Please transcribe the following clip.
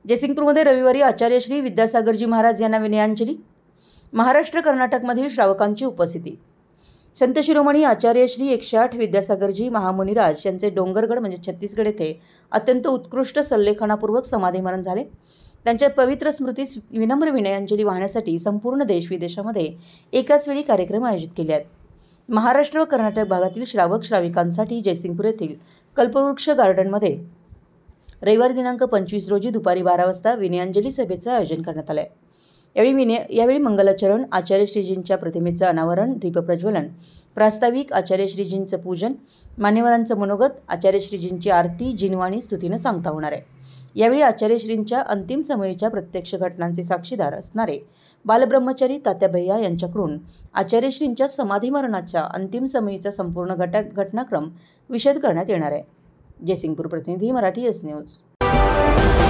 जयसिंगपूरमध्ये रविवारी आचार्य श्री विद्यासागरजी महाराज यांना विनयांजली। महाराष्ट्र कर्नाटकमधील श्रावकांची उपस्थिती। संत शिरोमणी आचार्य श्री 108 विद्यासागरजी महामुनिराज यांचे डोंगरगड म्हणजे छत्तीसगड येथे अत्यंत उत्कृष्ट सल्लेखनापूर्वक समाधिमरण झाले। त्यांच्या पवित्र स्मृतीस विनम्र विनयांजली वाहण्यासाठी संपूर्ण देश विदेशामध्ये एकाच वेळी कार्यक्रम आयोजित केले आहेत। महाराष्ट्र व कर्नाटक भागातील श्रावक श्राविकांसाठी जयसिंगपूर येथील कल्पवृक्ष गार्डनमध्ये रविवार दिनांक 25 रोजी दुपारी 12 वाजता विनयांजली सभेचं आयोजन करण्यात आलं आहे। यावेळी मंगलाचरण, आचार्य श्रीजींच्या प्रतिमेचं अनावरण, दीपप्रज्वलन, प्रास्ताविक, आचार्य श्रीजींचं पूजन, मान्यवरांचं मनोगत, आचार्य श्रीजींची आरती, जिनवाणी स्तुतीनं सांगता होणार आहे। यावेळी आचार्य श्रींच्या अंतिम समयीच्या प्रत्यक्ष घटनांचे साक्षीदार असणारे बालब्रह्मचारी तात्या भैया यांच्याकडून आचार्य श्रींच्या समाधिमरणाच्या अंतिम समयीचा संपूर्ण घटनाक्रम विशद करण्यात येणार आहे। जयसिंगपूर प्रतिनिधी, मराठी एस न्यूज।